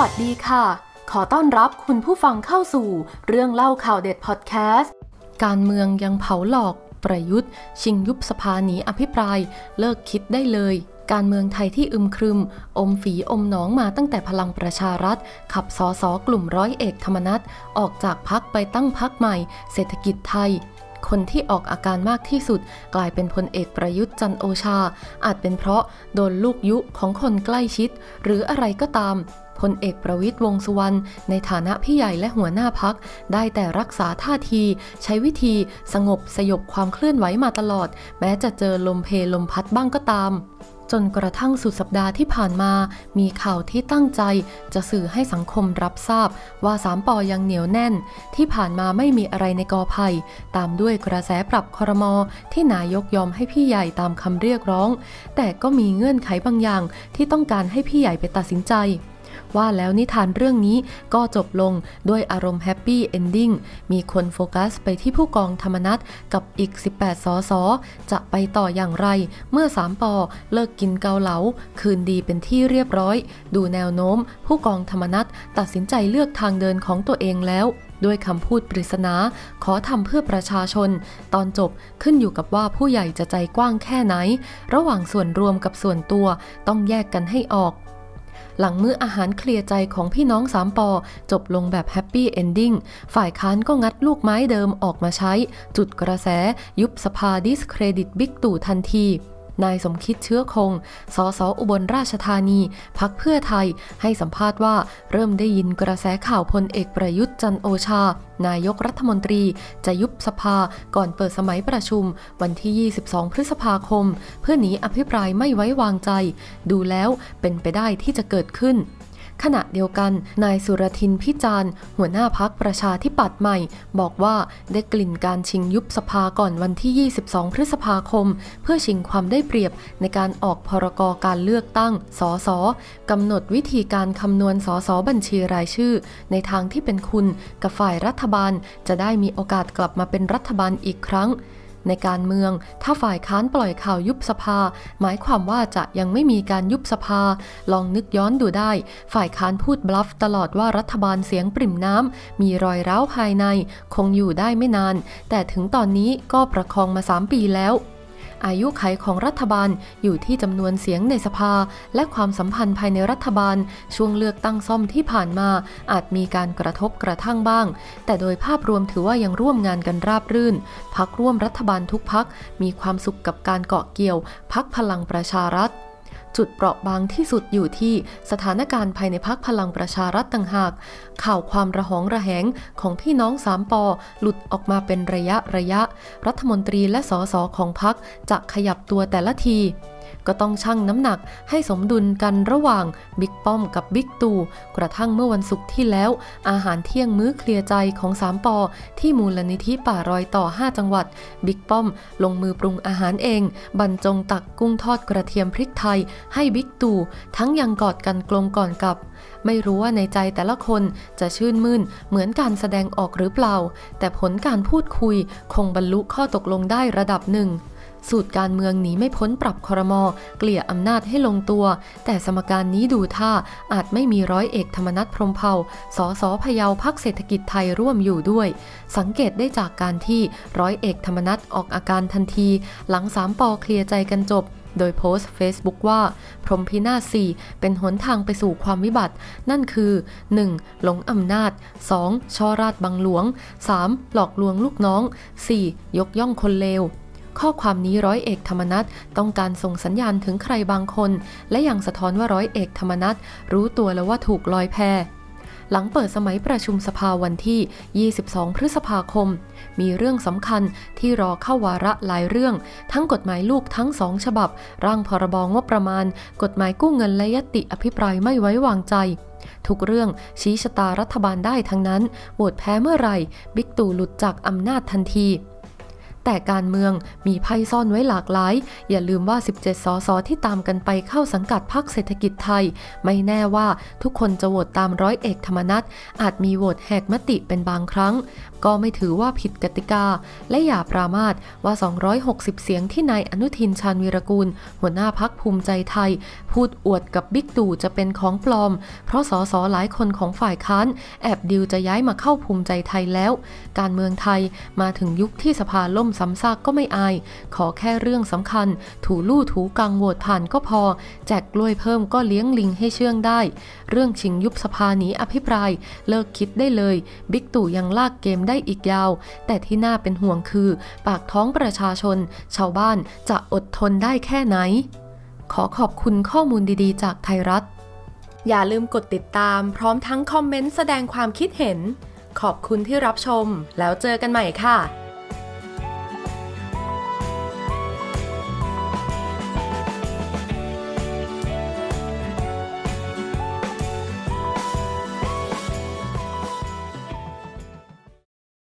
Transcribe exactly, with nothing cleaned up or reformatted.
วัสดีค่ะขอต้อนรับคุณผู้ฟังเข้าสู่เรื่องเล่าข่าวเด็ดพอดแคสต์การเมืองยังเผาหลอกประยุทธ์ชิงยุบสภาหนีอภิปรายเลิกคิดได้เลยการเมืองไทยที่อึมครึมอมฝีอมหนองมาตั้งแต่พลังประชารัฐขับสสกลุ่มร้อยเอกธรรมนัสออกจากพรรคไปตั้งพรรคใหม่เศรษฐกิจไทยคนที่ออกอาการมากที่สุดกลายเป็นพลเอกประยุทธ์จันทร์โอชาอาจเป็นเพราะโดนลูกยุของคนใกล้ชิดหรืออะไรก็ตามพลเอกประวิตรวงษ์สุวรรณในฐานะพี่ใหญ่และหัวหน้าพรรคได้แต่รักษาท่าทีใช้วิธีสงบสยบความเคลื่อนไหวมาตลอดแม้จะเจอลมเพลมพัดบ้างก็ตามจนกระทั่งสุดสัปดาห์ที่ผ่านมามีข่าวที่ตั้งใจจะสื่อให้สังคมรับทราบว่าสามปอยังเหนียวแน่นที่ผ่านมาไม่มีอะไรในกอไผ่ตามด้วยกระแสปรับครม.ที่นายกยอมให้พี่ใหญ่ตามคำเรียกร้องแต่ก็มีเงื่อนไขบางอย่างที่ต้องการให้พี่ใหญ่ไปตัดสินใจว่าแล้วนิทานเรื่องนี้ก็จบลงด้วยอารมณ์แฮปปี้เอนดิ้งมีคนโฟกัสไปที่ผู้กองธรรมนัสกับอีกสิบแปดสสจะไปต่ออย่างไรเมื่อสามปอเลิกกินเกาเหลาคืนดีเป็นที่เรียบร้อยดูแนวโน้มผู้กองธรรมนัสตัดสินใจเลือกทางเดินของตัวเองแล้วด้วยคำพูดปริศนาขอทำเพื่อประชาชนตอนจบขึ้นอยู่กับว่าผู้ใหญ่จะใจกว้างแค่ไหนระหว่างส่วนรวมกับส่วนตัวต้องแยกกันให้ออกหลังมื้ออาหารเคลียร์ใจของพี่น้องสามปอจบลงแบบแฮปปี้เอนดิ้งฝ่ายค้านก็งัดลูกไม้เดิมออกมาใช้จุดกระแสยุบสภาดิสเครดิตบิ๊กตู่ทันทีนายสมคิดเชื้อคงสสอุบลราชธานีพรรคเพื่อไทยให้สัมภาษณ์ว่าเริ่มได้ยินกระแสข่าวพลเอกประยุทธ์จันทร์โอชานายกรัฐมนตรีจะยุบสภาก่อนเปิดสมัยประชุมวันที่ยี่สิบสองพฤษภาคมเพื่อหนีอภิปรายไม่ไว้วางใจดูแล้วเป็นไปได้ที่จะเกิดขึ้นขณะเดียวกันนายสุรทินพิจารณ์หัวหน้าพรรคประชาธิปัตย์ใหม่บอกว่าได้กลิ่นการชิงยุบสภาก่อนวันที่ยี่สิบสองพฤษภาคมเพื่อชิงความได้เปรียบในการออกพรกการเลือกตั้งสสกำหนดวิธีการคำนวณสสบัญชีรายชื่อในทางที่เป็นคุณกับฝ่ายรัฐบาลจะได้มีโอกาสกลับมาเป็นรัฐบาลอีกครั้งในการเมืองถ้าฝ่ายค้านปล่อยข่าวยุบสภาหมายความว่าจะยังไม่มีการยุบสภาลองนึกย้อนดูได้ฝ่ายค้านพูดบลัฟตลอดว่ารัฐบาลเสียงปริ่มน้ำมีรอยร้าวภายในคงอยู่ได้ไม่นานแต่ถึงตอนนี้ก็ประคองมาสามปีแล้วอายุขัยของรัฐบาลอยู่ที่จำนวนเสียงในสภาและความสัมพันธ์ภายในรัฐบาลช่วงเลือกตั้งซ่อมที่ผ่านมาอาจมีการกระทบกระทั่งบ้างแต่โดยภาพรวมถือว่ายังร่วมงานกันราบรื่นพรรคร่วมรัฐบาลทุกพรรคมีความสุขกับการเกาะเกี่ยวพรรคพลังประชารัฐจุดเปราะบางที่สุดอยู่ที่สถานการณ์ภายในพรรคพลังประชารัฐต่างหากข่าวความระหองระแหงของพี่น้องสามปอหลุดออกมาเป็นระยะระยะรัฐมนตรีและสสของพรรคจะขยับตัวแต่ละทีก็ต้องชั่งน้ำหนักให้สมดุลกันระหว่างบิ๊กป้อมกับบิ๊กตู่กระทั่งเมื่อวันศุกร์ที่แล้วอาหารเที่ยงมื้อเคลียร์ใจของสามปอที่มูลนิธิป่ารอยต่อห้าจังหวัดบิ๊กป้อมลงมือปรุงอาหารเองบรรจงตักกุ้งทอดกระเทียมพริกไทยให้บิ๊กตู่ทั้งยังกอดกันกลมก่อนกับไม่รู้ว่าในใจแต่ละคนจะชื่นมื่นเหมือนการแสดงออกหรือเปล่าแต่ผลการพูดคุยคงบรรลุข้อตกลงได้ระดับหนึ่งสูตรการเมืองหนีไม่พ้นปรับครม.เกลี่ยอำนาจให้ลงตัวแต่สมการนี้ดูท่าอาจไม่มีร้อยเอกธรรมนัสพรหมเผ่าสสพะเยาพรรคเศรษฐกิจไทยร่วมอยู่ด้วยสังเกตได้จากการที่ร้อยเอกธรรมนัสออกอาการทันทีหลังสามปอเคลียร์ใจกันจบโดยโพสต์ Facebook ว่าพรหมพินาศสี่เป็นหนทางไปสู่ความวิบัตินั่นคือ หนึ่ง หลงอำนาจ สอง ช่อราชบังหลวง สาม หลอกลวงลูกน้อง สี่ ยกย่องคนเลวข้อความนี้ร้อยเอกธรรมนัสต้องการส่งสัญญาณถึงใครบางคนและยังสะท้อนว่าร้อยเอกธรรมนัสรู้ตัวแล้วว่าถูกลอยแพหลังเปิดสมัยประชุมสภาวันที่ยี่สิบสองพฤษภาคมมีเรื่องสำคัญที่รอเข้าวาระหลายเรื่องทั้งกฎหมายลูกทั้งสองฉบับร่างพรบงบประมาณกฎหมายกู้เงินและญัตติอภิปรายไม่ไว้วางใจทุกเรื่องชี้ชะตารัฐบาลได้ทั้งนั้นโหวตแพ้เมื่อไหร่บิ๊กตู่หลุดจากอำนาจทันทีแต่การเมืองมีไพ่ซ่อนไว้หลากหลายอย่าลืมว่าสิบเจ็ดสสที่ตามกันไปเข้าสังกัดพรรคเศรษฐกิจไทยไม่แน่ว่าทุกคนจะโหวตตามร้อยเอกธรรมนัสอาจมีโหวตแหกมติเป็นบางครั้งก็ไม่ถือว่าผิดกติกาและอย่าปรามาสว่าสองร้อยหกสิบเสียงที่นายอนุทินชาญวีรกูลหัวหน้าพรรคภูมิใจไทยพูดอวดกับบิ๊กตู่จะเป็นของปลอมเพราะสสหลายคนของฝ่ายค้านแอบดิวจะย้ายมาเข้าภูมิใจไทยแล้วการเมืองไทยมาถึงยุคที่สภาล่มซ้ำซากก็ไม่อายขอแค่เรื่องสำคัญถูลู่ถูกังโหวตผ่านก็พอแจกกล้วยเพิ่มก็เลี้ยงลิงให้เชื่องได้เรื่องชิงยุบสภาหนีอภิปรายเลิกคิดได้เลยบิ๊กตู่ยังลากเกมได้อีกยาวแต่ที่น่าเป็นห่วงคือปากท้องประชาชนชาวบ้านจะอดทนได้แค่ไหนขอขอบคุณข้อมูลดีๆจากไทยรัฐอย่าลืมกดติดตามพร้อมทั้งคอมเมนต์แสดงความคิดเห็นขอบคุณที่รับชมแล้วเจอกันใหม่ค่ะ